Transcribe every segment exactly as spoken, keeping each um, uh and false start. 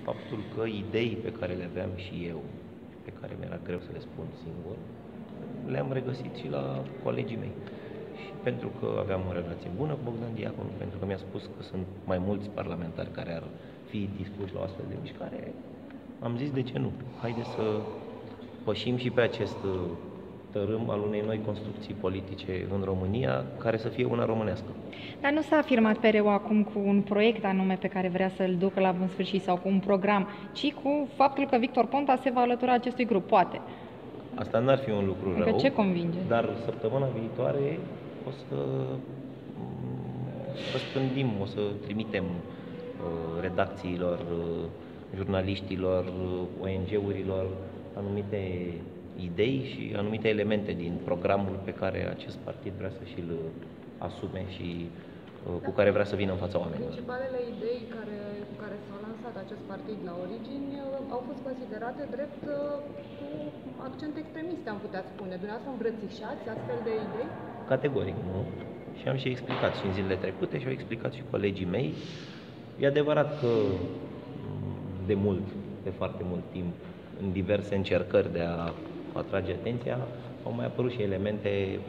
faptul că idei pe care le aveam și eu, pe care mi-era greu să le spun singur, le-am regăsit și la colegii mei. Și pentru că aveam o relație bună cu Bogdan Diaconu, pentru că mi-a spus că sunt mai mulți parlamentari care ar fi dispuși la o astfel de mișcare, am zis de ce nu. Haideți să pășim și pe acest tărâm al unei noi construcții politice în România, care să fie una românească. Dar nu s-a afirmat P R U acum cu un proiect anume pe care vrea să-l ducă la bun sfârșit sau cu un program, ci cu faptul că Victor Ponta se va alătura acestui grup, poate. Asta n-ar fi un lucru Încă rău, ce convinge? dar săptămâna viitoare o să răspândim, o să trimitem uh, redacțiilor, uh, jurnaliștilor, uh, O N G-urilor anumite idei și anumite elemente din programul pe care acest partid vrea să și-l asume și uh, cu care vrea să vină în fața oamenilor. Principalele idei care, cu care s-a lansat acest partid la origini uh, au fost considerate drept uh, cu accent extremist, am putea spune. Dumneavoastră îmbrățișați astfel de idei? Categoric, nu. Și am și explicat și în zilele trecute și au explicat și colegii mei. E adevărat că de mult, de foarte mult timp, în diverse încercări de a atrage atenția, au mai apărut și elemente,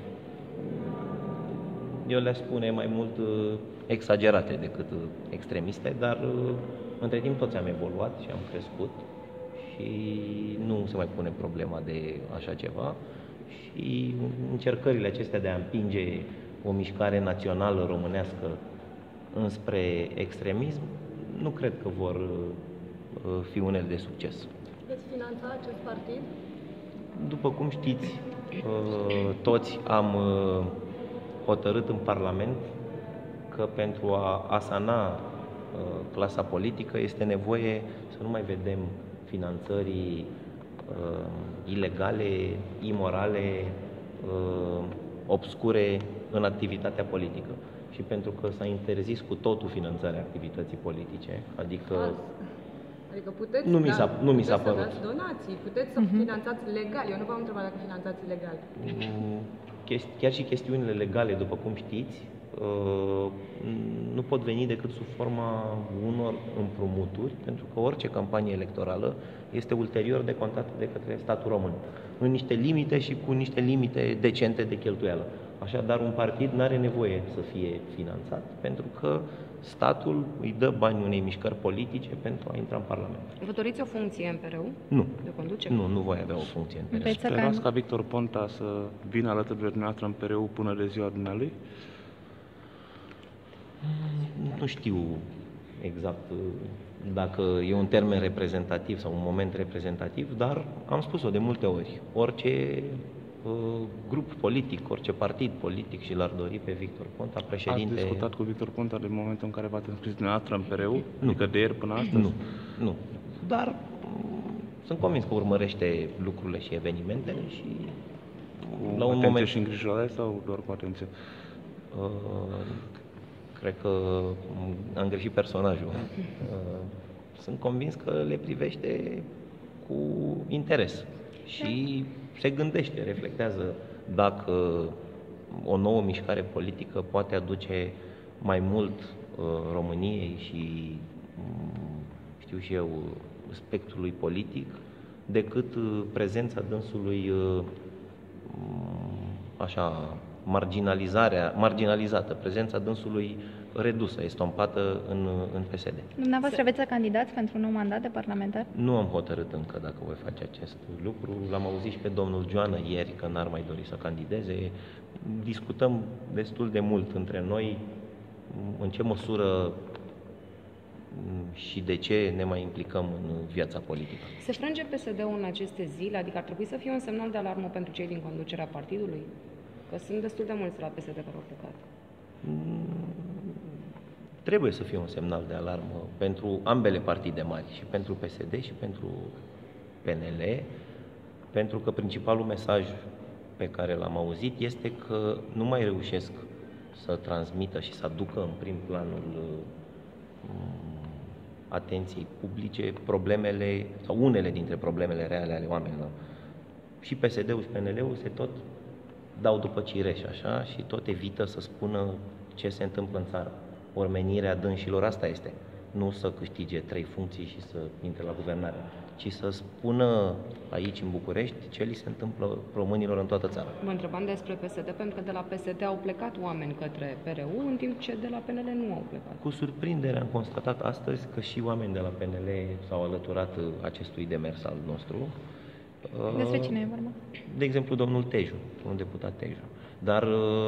eu le-aș spune mai mult exagerate decât extremiste, dar între timp toți am evoluat și am crescut și nu se mai pune problema de așa ceva. Și încercările acestea de a împinge o mișcare națională românească înspre extremism, nu cred că vor fi unele de succes. Veți finanța acest partid? După cum știți, toți am hotărât în Parlament că pentru a asana clasa politică este nevoie să nu mai vedem finanțării ilegale, imorale, obscure în activitatea politică. Și pentru că s-a interzis cu totul finanțarea activității politice, adică Adică puteți, nu mi s-a, nu mi s-a părut. Să dați donații, puteți să uh-huh. finanțați legal. Eu nu v-am întrebat dacă finanțați legal. Chiar și chestiunile legale, după cum știți, nu pot veni decât sub forma unor împrumuturi, pentru că orice campanie electorală este ulterior decontată de către statul român, în niște limite și cu niște limite decente de cheltuială. Așadar, un partid nu are nevoie să fie finanțat, pentru că statul îi dă bani unei mișcări politice pentru a intra în Parlament. Vă doriți o funcție în P R U? Nu. De conducere? Nu, nu voi avea o funcție în P R U. Sperați ca Victor Ponta să vină alături de dumneavoastră în P R U până de ziua dumnealui? Nu știu exact dacă e un termen reprezentativ sau un moment reprezentativ, dar am spus-o de multe ori. Orice uh, grup politic, orice partid politic și l-ar dori pe Victor Ponta, președinte... Ați discutat cu Victor Ponta în momentul în care v-ați înscris dumneavoastră în P R U? Nu. Adică de ieri până astăzi? Nu, nu. Dar sunt convins că urmărește lucrurile și evenimentele și... Cu la un moment și îngrijorare sau doar cu atenție? Uh, Cred că am greșit personajul. Sunt convins că le privește cu interes și se gândește, reflectează dacă o nouă mișcare politică poate aduce mai mult României și, știu și eu, spectrului politic decât prezența dânsului așa marginalizarea, marginalizată, prezența dânsului redusă, estompată în, în P S D. Dumneavoastră veți să candidați pentru un nou mandat de parlamentar? Nu am hotărât încă dacă voi face acest lucru. L-am auzit și pe domnul Joană ieri că n-ar mai dori să candideze. Discutăm destul de mult între noi în ce măsură și de ce ne mai implicăm în viața politică. Se frânge P S D-ul în aceste zile? Adică ar trebui să fie un semnal de alarmă pentru cei din conducerea partidului? Că sunt destul de mulți la P S D care au plecat. Trebuie să fie un semnal de alarmă pentru ambele partide mari, și pentru P S D și pentru P N L, pentru că principalul mesaj pe care l-am auzit este că nu mai reușesc să transmită și să aducă în prim planul atenției publice problemele sau unele dintre problemele reale ale oamenilor. Și P S D-ul și P N L-ul se tot dau după cireș, așa, și tot evită să spună ce se întâmplă în țară. Ori menirea dânșilor asta este, nu să câștige trei funcții și să intre la guvernare, ci să spună aici în București ce li se întâmplă românilor în toată țara. Vă întrebam despre P S D, pentru că de la P S D au plecat oameni către P R U, în timp ce de la P N L nu au plecat. Cu surprindere am constatat astăzi că și oameni de la P N L s-au alăturat acestui demers al nostru. Despre cine e vorba? De exemplu, domnul Teju, un deputat Teju. Dar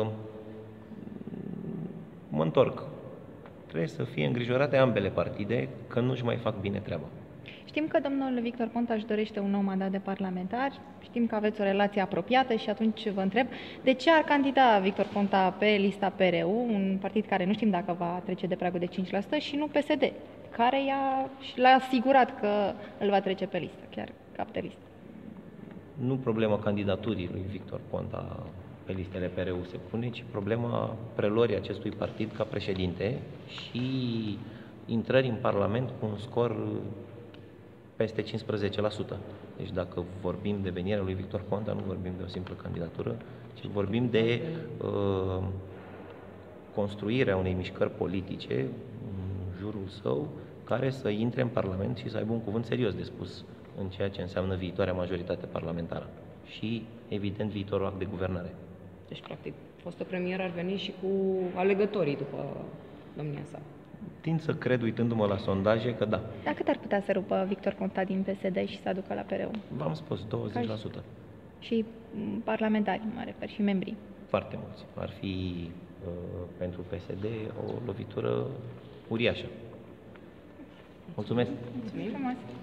mă întorc. Trebuie să fie îngrijorate ambele partide că nu-și mai fac bine treaba. Știm că domnul Victor Ponta își dorește un nou mandat de parlamentar, știm că aveți o relație apropiată și atunci vă întreb de ce ar candida Victor Ponta pe lista P R U, un partid care nu știm dacă va trece de pragul de cinci la sută, și nu P S D, care i-a, l-a asigurat că îl va trece pe listă, chiar cap de listă. Nu problema candidaturii lui Victor Ponta pe listele P R U se pune, ci problema preluării acestui partid ca președinte și intrării în Parlament cu un scor peste cincisprezece la sută. Deci dacă vorbim de venirea lui Victor Ponta, nu vorbim de o simplă candidatură, ci vorbim de uh, construirea unei mișcări politice în jurul său, care să intre în Parlament și să aibă un cuvânt serios de spus în ceea ce înseamnă viitoarea majoritate parlamentară și, evident, viitorul act de guvernare. Deci, practic, fostul premier ar veni și cu alegătorii după domnia sa. Tind să cred, uitându-mă la sondaje, că da. Dar cât ar putea să rupă Victor Ponta din P S D și să aducă la P R U? V-am spus, douăzeci la sută. Și parlamentari, mă refer, și membrii. Foarte mulți. Ar fi uh, pentru P S D o lovitură uriașă. Mulțumesc! Mulțumim frumos!